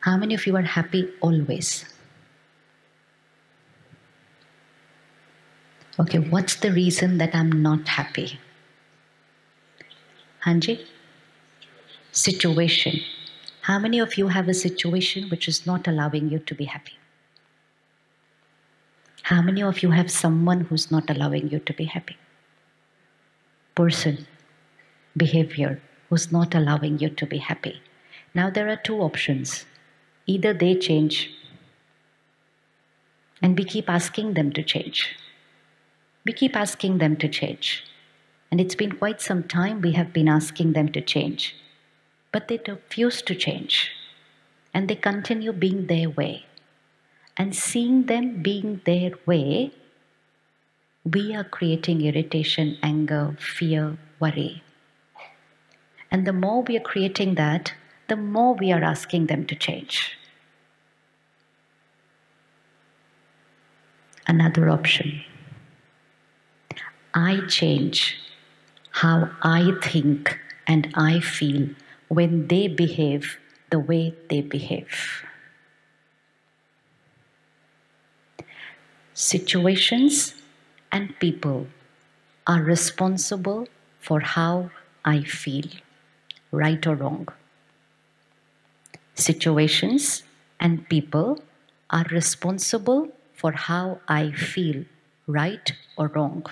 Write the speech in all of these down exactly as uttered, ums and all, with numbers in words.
How many of you are happy always? Okay, what's the reason that I'm not happy? Hanji? Situation. How many of you have a situation which is not allowing you to be happy? How many of you have someone who's not allowing you to be happy? Person, behavior, who's not allowing you to be happy. Now there are two options. Either they change, and we keep asking them to change. We keep asking them to change. And it's been quite some time we have been asking them to change. But they refuse to change. And they continue being their way. And seeing them being their way, we are creating irritation, anger, fear, worry. And the more we are creating that, the more we are asking them to change. Another option. I change how I think and I feel when they behave the way they behave. Situations and people are responsible for how I feel, right or wrong. Situations and people are responsible for how I feel, right or wrong.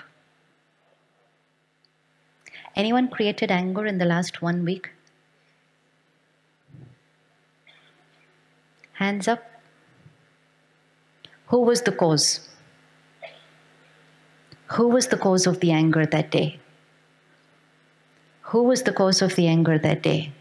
Anyone created anger in the last one week? Hands up. Who was the cause? Who was the cause of the anger that day? Who was the cause of the anger that day?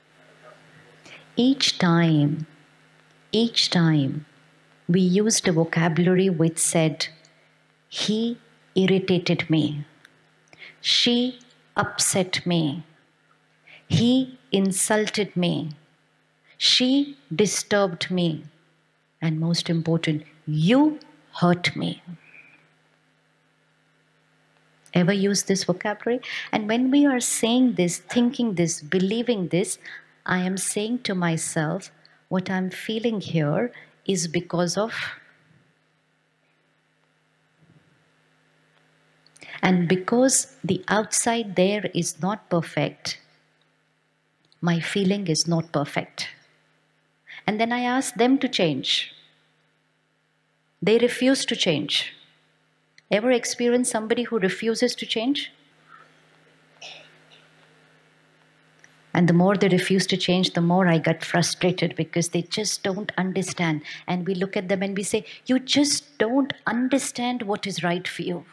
Each time, each time we used a vocabulary which said, he irritated me. She upset me. He insulted me. She disturbed me. And most important, you hurt me. Ever use this vocabulary? And when we are saying this, thinking this, believing this, I am saying to myself, what I'm feeling here is because of, and because the outside there is not perfect, my feeling is not perfect. And then I ask them to change. They refuse to change. Ever experience somebody who refuses to change? And the more they refuse to change, the more I get frustrated because they just don't understand. And we look at them and we say, you just don't understand what is right for you.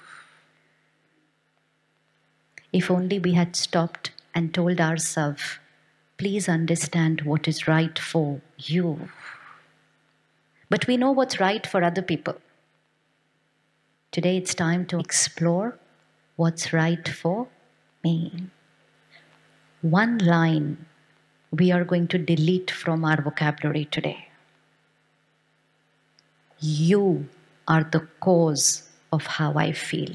If only we had stopped and told ourselves, please understand what is right for you. But we know what's right for other people. Today it's time to explore what's right for me. One line we are going to delete from our vocabulary today. You are the cause of how I feel.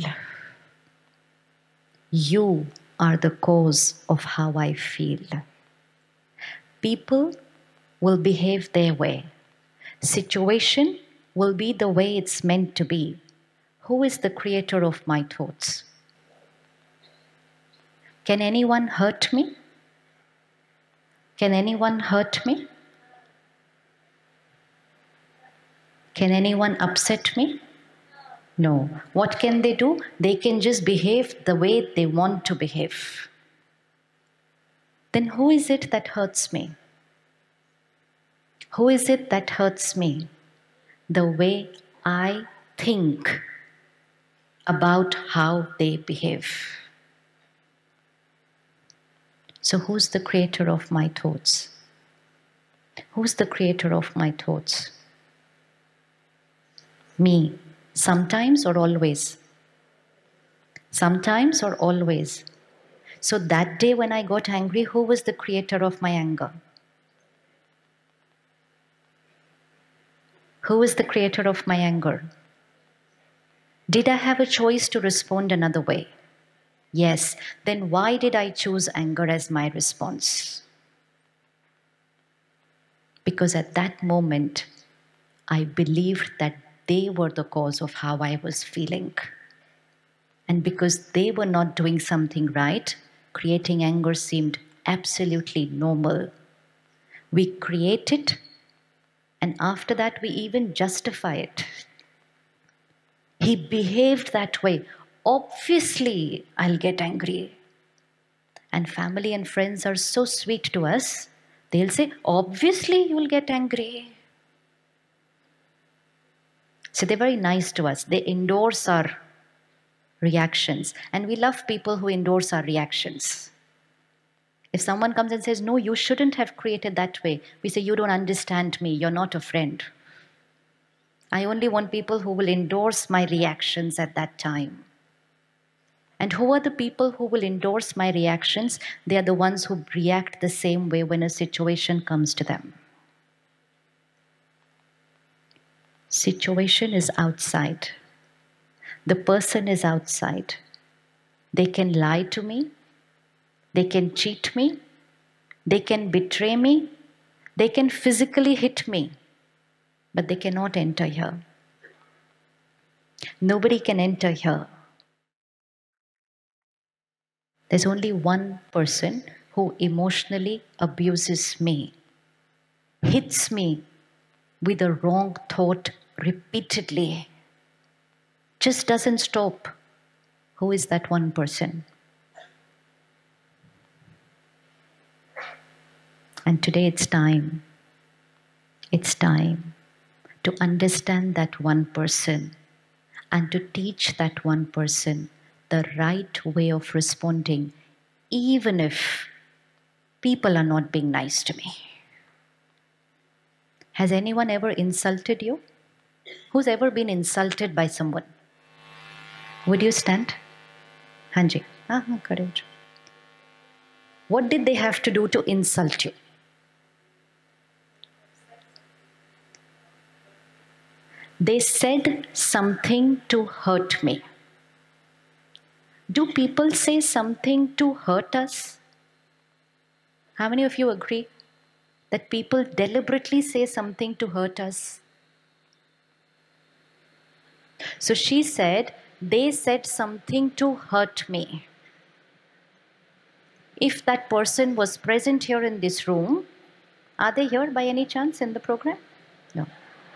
You are the cause of how I feel. People will behave their way. Situation will be the way it's meant to be. Who is the creator of my thoughts? Can anyone hurt me? Can anyone hurt me? Can anyone upset me? No. What can they do? They can just behave the way they want to behave. Then who is it that hurts me? Who is it that hurts me? The way I think about how they behave. So who's the creator of my thoughts? Who's the creator of my thoughts? Me. Sometimes or always? Sometimes or always? So that day when I got angry, who was the creator of my anger? Who is the creator of my anger? Did I have a choice to respond another way? Yes. Then why did I choose anger as my response? Because at that moment, I believed that they were the cause of how I was feeling. And because they were not doing something right, creating anger seemed absolutely normal. We create it, and after that, we even justify it. He behaved that way. Obviously, I'll get angry. And family and friends are so sweet to us. They'll say, obviously, you'll get angry. So they're very nice to us. They endorse our reactions. And we love people who endorse our reactions. If someone comes and says, no, you shouldn't have created that way, we say, you don't understand me. You're not a friend. I only want people who will endorse my reactions at that time. And who are the people who will endorse my reactions? They are the ones who react the same way when a situation comes to them. Situation is outside. The person is outside. They can lie to me. They can cheat me. They can betray me. They can physically hit me. But they cannot enter here. Nobody can enter here. There's only one person who emotionally abuses me, hits me with a wrong thought repeatedly, just doesn't stop. Who is that one person? And today it's time. It's time to understand that one person and to teach that one person the right way of responding, even if people are not being nice to me. Has anyone ever insulted you? Who's ever been insulted by someone? Would you stand? Hanji. Ah, courage. What did they have to do to insult you? They said something to hurt me. Do people say something to hurt us? How many of you agree that people deliberately say something to hurt us? So she said, they said something to hurt me. If that person was present here in this room, are they here by any chance in the program? No.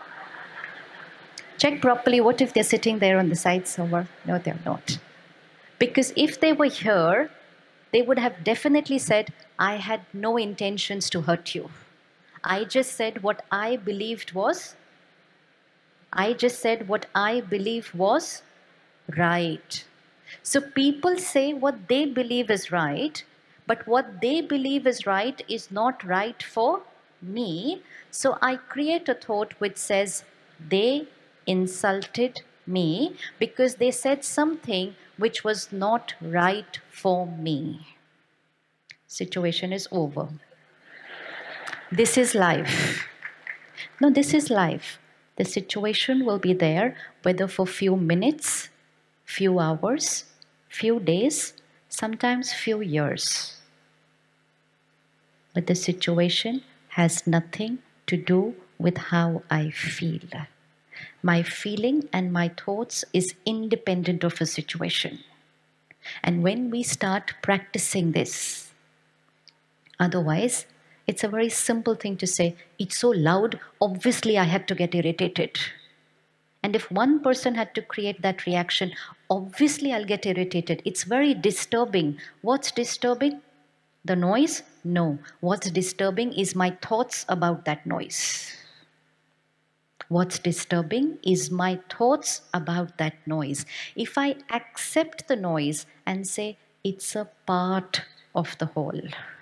Check properly. What if they're sitting there on the side somewhere? No, they're not. Because if they were here, they would have definitely said, I had no intentions to hurt you. I just said what I believed was, I just said what I believe was right. So people say what they believe is right, but what they believe is right is not right for me. So I create a thought which says, they insulted me because they said something which was not right for me. Situation is over. This is life. No, this is life. The situation will be there, whether for few minutes, few hours, few days, sometimes few years. But the situation has nothing to do with how I feel. My feeling and my thoughts is independent of a situation. And when we start practicing this, otherwise, it's a very simple thing to say, it's so loud, obviously I had to get irritated. And if one person had to create that reaction, obviously I'll get irritated. It's very disturbing. What's disturbing? The noise? No. What's disturbing is my thoughts about that noise. What's disturbing is my thoughts about that noise. If I accept the noise and say, it's a part of the whole.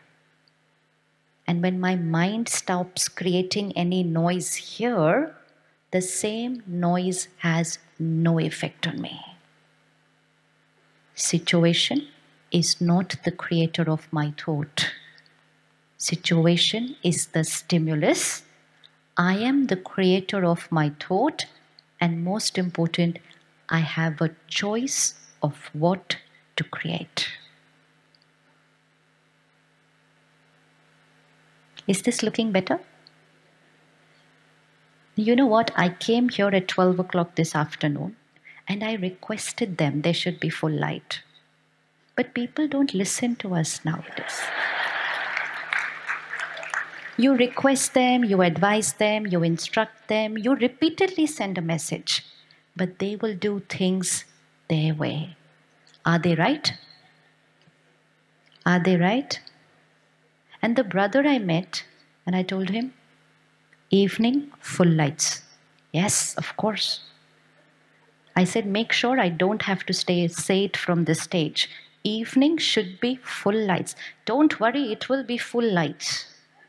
And when my mind stops creating any noise here, the same noise has no effect on me. Situation is not the creator of my thought. Situation is the stimulus. I am the creator of my thought, and most important, I have a choice of what to create. Is this looking better? You know what? I came here at twelve o'clock this afternoon and I requested them there should be full light. But people don't listen to us nowadays. You request them, you advise them, you instruct them, you repeatedly send a message, but they will do things their way. Are they right? Are they right? And the brother I met, and I told him, evening, full lights. Yes, of course. I said, make sure I don't have to stay, say it from the stage. Evening should be full lights. Don't worry, it will be full lights.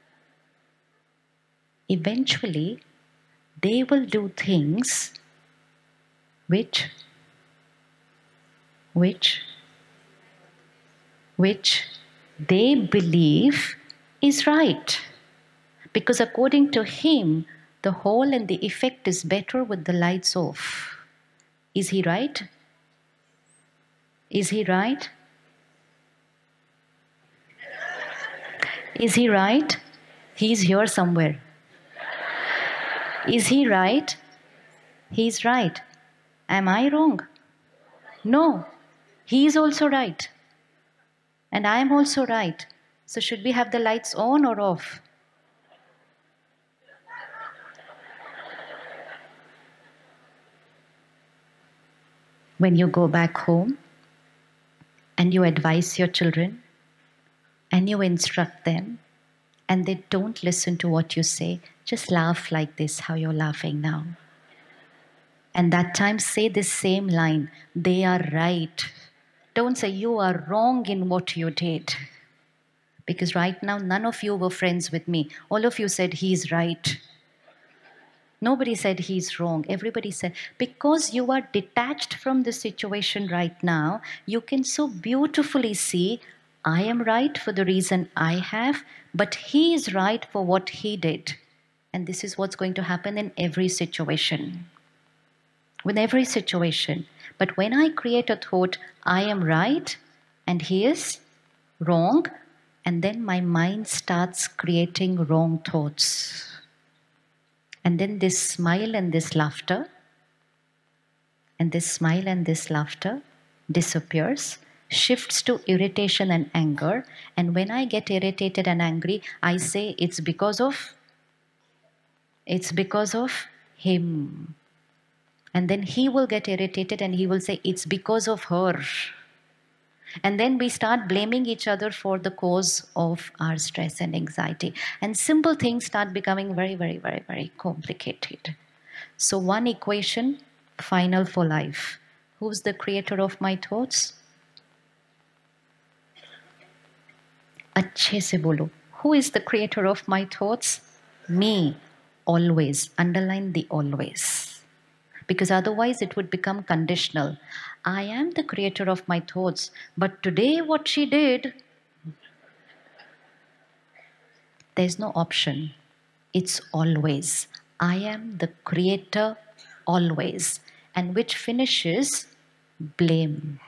Eventually, they will do things which, which, which they believe is right. Because according to him, the whole and the effect is better with the lights off. Is he right? Is he right? Is he right? He's here somewhere. Is he right? He's right. Am I wrong? No. He is also right. And I am also right. So should we have the lights on or off? When you go back home and you advise your children and you instruct them and they don't listen to what you say, just laugh like this, how you're laughing now. And that time say this same line, they are right. Don't say you are wrong in what you did. Because right now, none of you were friends with me. All of you said he's right. Nobody said he's wrong. Everybody said, because you are detached from the situation right now, you can so beautifully see, I am right for the reason I have, but he is right for what he did. And this is what's going to happen in every situation. With every situation. But when I create a thought, I am right and he is wrong, and then my mind starts creating wrong thoughts. And then this smile and this laughter, and this smile and this laughter disappears, shifts to irritation and anger. And when I get irritated and angry, I say it's because of, it's because of him. And then he will get irritated and he will say, it's because of her. And then we start blaming each other for the cause of our stress and anxiety. And simple things start becoming very, very, very, very complicated. So one equation, final for life. Who's the creator of my thoughts? Achhe se bolo. Who is the creator of my thoughts? Me. Always. Underline the always. Because otherwise it would become conditional. I am the creator of my thoughts, but today what she did, there's no option. It's always. I am the creator always. And which finishes blame.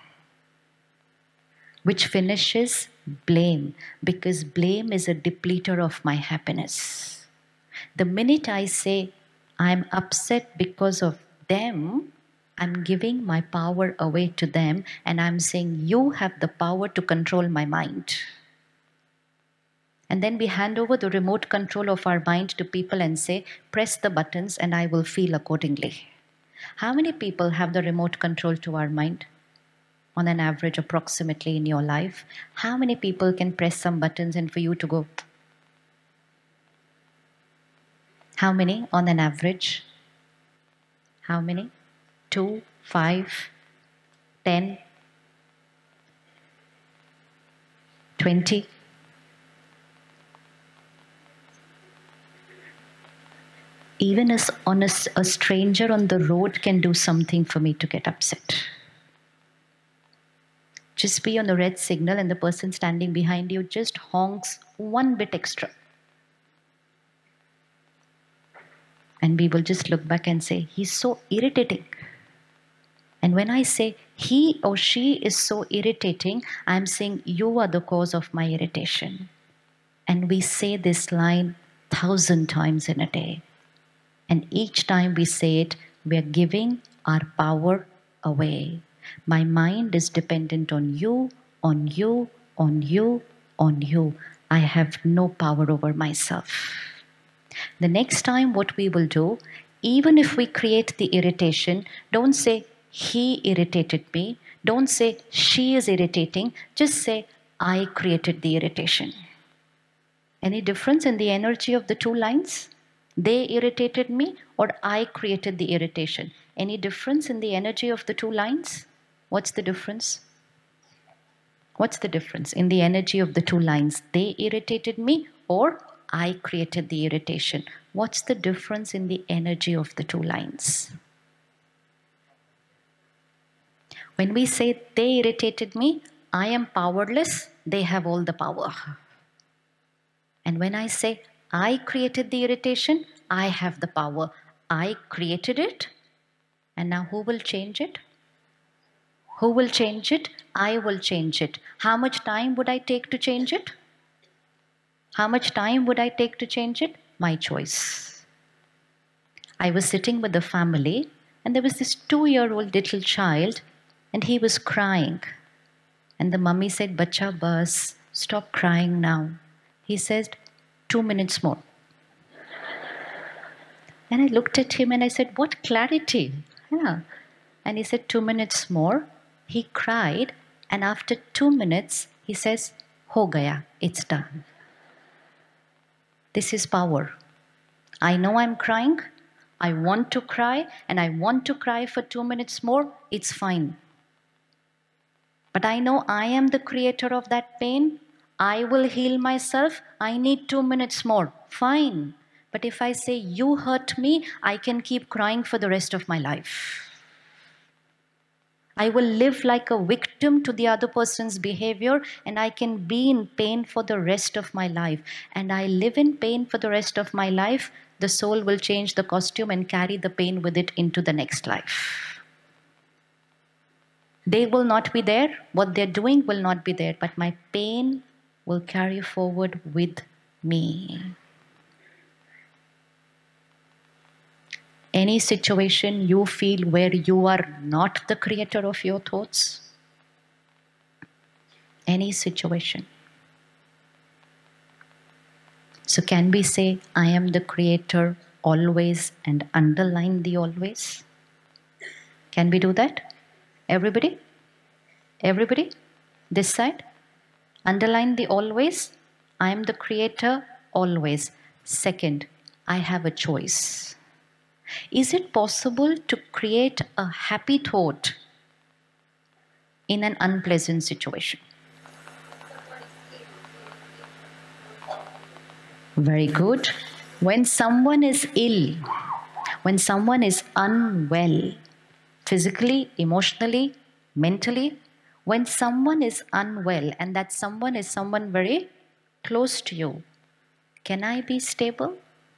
Which finishes blame. Because blame is a depleter of my happiness. The minute I say, I'm upset because of them, I'm giving my power away to them and I'm saying, you have the power to control my mind. And then we hand over the remote control of our mind to people and say, press the buttons and I will feel accordingly. How many people have the remote control to our mind? On an average, approximately in your life. How many people can press some buttons and for you to go? How many on an average? How many? Two, five, ten, twenty. Even as on a, a stranger on the road can do something for me to get upset. Just be on the red signal and the person standing behind you just honks one bit extra. And we will just look back and say, he's so irritating. And when I say he or she is so irritating, I'm saying you are the cause of my irritation. And we say this line thousand times in a day. And each time we say it, we are giving our power away. My mind is dependent on you, on you, on you, on you. I have no power over myself. The next time, what we will do, even if we create the irritation, don't say, he irritated me. Don't say, she is irritating. Just say, I created the irritation. Any difference in the energy of the two lines? They irritated me, or I created the irritation? Any difference in the energy of the two lines? What's the difference? What's the difference in the energy of the two lines? They irritated me, or I created the irritation? What's the difference in the energy of the two lines? When we say they irritated me, I am powerless, they have all the power. And when I say I created the irritation, I have the power. I created it, and now who will change it? Who will change it? I will change it. How much time would I take to change it? How much time would I take to change it? My choice. I was sitting with the family, and there was this two-year-old little child, and he was crying. And the mummy said, Bacha bas, stop crying now. He said, two minutes more. And I looked at him and I said, what clarity. Yeah. And he said, two minutes more. He cried, and after two minutes, he says, Ho gaya, it's done. This is power. I know I'm crying. I want to cry, and I want to cry for two minutes more. It's fine. But I know I am the creator of that pain. I will heal myself. I need two minutes more. Fine. But if I say, you hurt me, I can keep crying for the rest of my life. I will live like a victim to the other person's behavior, and I can be in pain for the rest of my life. And I live in pain for the rest of my life. The soul will change the costume and carry the pain with it into the next life. They will not be there. What they're doing will not be there. But my pain will carry forward with me. Any situation you feel where you are not the creator of your thoughts? Any situation. So can we say, I am the creator always, and underline the always? Can we do that? Everybody? Everybody? This side? Underline the always. I am the creator always. Second, I have a choice. Is it possible to create a happy thought in an unpleasant situation? Very good. When someone is ill, when someone is unwell, physically, emotionally, mentally, when someone is unwell, and that someone is someone very close to you, can I be stable?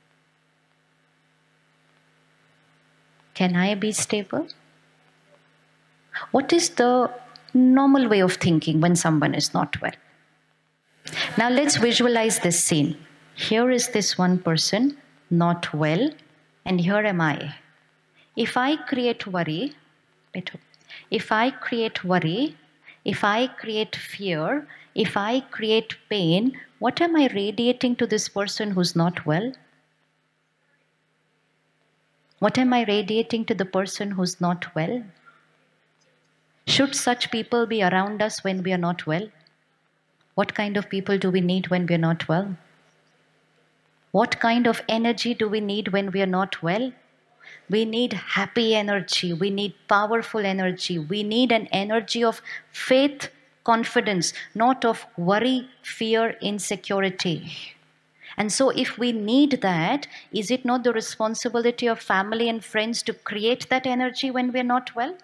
Can I be stable? What is the normal way of thinking when someone is not well? Now let's visualize this scene. Here is this one person not well, and here am I. If I create worry, if I create worry, if I create fear, if I create pain, what am I radiating to this person who's not well? What am I radiating to the person who's not well? Should such people be around us when we are not well? What kind of people do we need when we are not well? What kind of energy do we need when we are not well? We need happy energy. We need powerful energy. We need an energy of faith, confidence, not of worry, fear, insecurity. And so if we need that, is it not the responsibility of family and friends to create that energy when we're not well?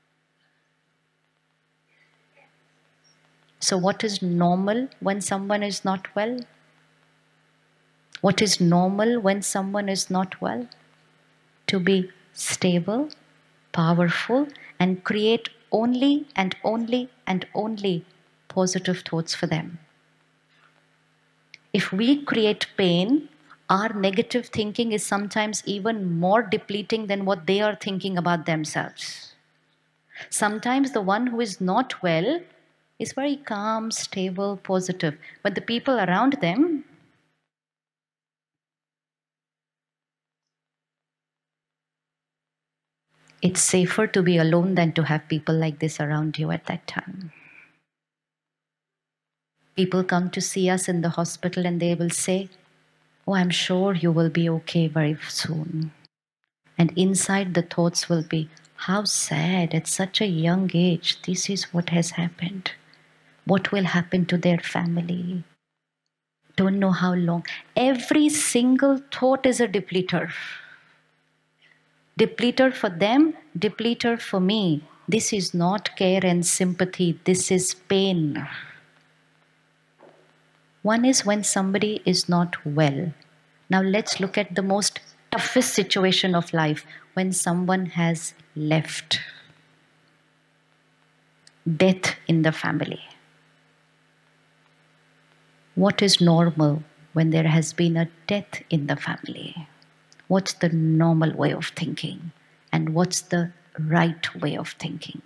So what is normal when someone is not well? What is normal when someone is not well? To be stable, powerful, and create only and only and only positive thoughts for them. If we create pain, Our negative thinking is sometimes even more depleting than what they are thinking about themselves. Sometimes the one who is not well is very calm, stable, positive, but the people around them, it's safer to be alone than to have people like this around you at that time. People come to see us in the hospital and they will say, "Oh, I'm sure you will be okay very soon." And inside the thoughts will be, "How sad, at such a young age, this is what has happened. What will happen to their family? Don't know how long." Every single thought is a depleter. Depleter for them, depleter for me. This is not care and sympathy, this is pain. One is when somebody is not well. Now let's look at the most toughest situation of life, when someone has left. Death in the family. What is normal when there has been a death in the family? What's the normal way of thinking? And what's the right way of thinking?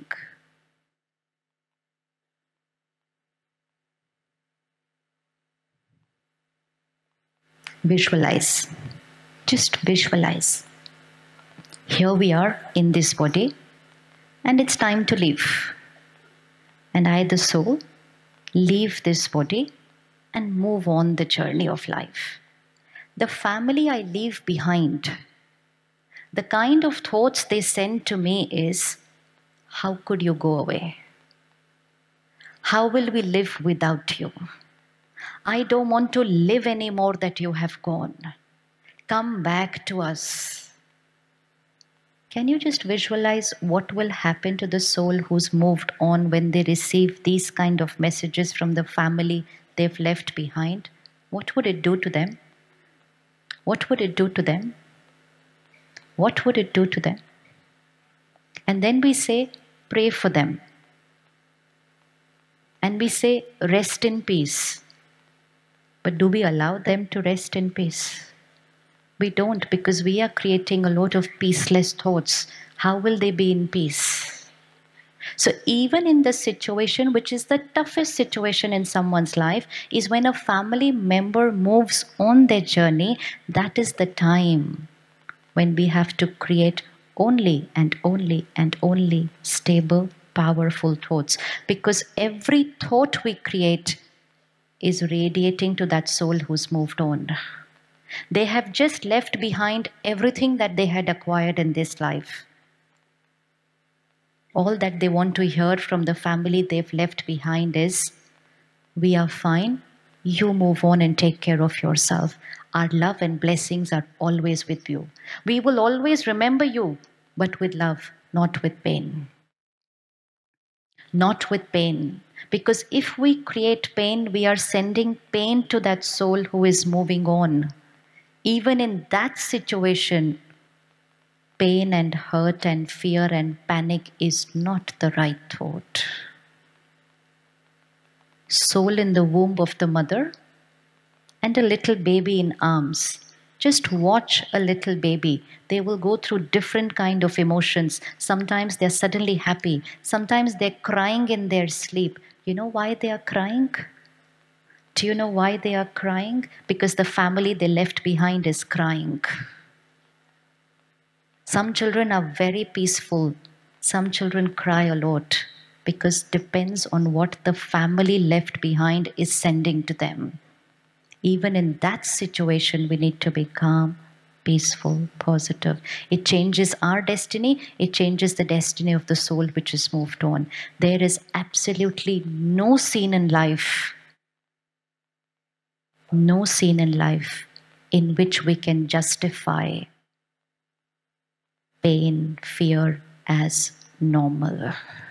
Visualize. Just visualize. Here we are in this body, and it's time to leave. And I, the soul, leave this body and move on the journey of life. The family I leave behind, the kind of thoughts they send to me is, how could you go away? How will we live without you? I don't want to live anymore that you have gone. Come back to us. Can you just visualize what will happen to the soul who's moved on when they receive these kind of messages from the family they've left behind? What would it do to them? What would it do to them? What would it do to them? And then we say, pray for them. And we say, rest in peace. But do we allow them to rest in peace? We don't, because we are creating a lot of peaceless thoughts. How will they be in peace? So even in the situation, which is the toughest situation in someone's life, is when a family member moves on their journey, that is the time when we have to create only and only and only stable, powerful thoughts. Because every thought we create is radiating to that soul who's moved on. They have just left behind everything that they had acquired in this life. All that they want to hear from the family they've left behind is, we are fine, you move on and take care of yourself. Our love and blessings are always with you. We will always remember you, but with love, not with pain. Not with pain. Because if we create pain, we are sending pain to that soul who is moving on. Even in that situation, pain and hurt and fear and panic is not the right thought. Soul in the womb of the mother and a little baby in arms. Just watch a little baby. They will go through different kind of emotions. Sometimes they're suddenly happy. Sometimes they're crying in their sleep. You know why they are crying? Do you know why they are crying? Because the family they left behind is crying. Some children are very peaceful. Some children cry a lot, because depends on what the family left behind is sending to them. Even in that situation, we need to be calm, peaceful, positive. It changes our destiny. It changes the destiny of the soul which is moved on. There is absolutely no scene in life, no scene in life in which we can justify pain, fear as normal.